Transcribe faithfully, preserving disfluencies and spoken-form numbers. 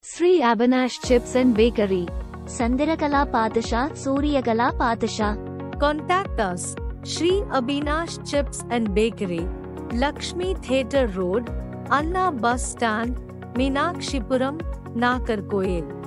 Sri Abhinash Chips and Bakery, Sandirakala Padasha, Suryakala Padasha. Contact us, Sri Abhinash Chips and Bakery, Lakshmi Theatre Road, Anna Bus Stand, Meenakshipuram, Nagarcoil.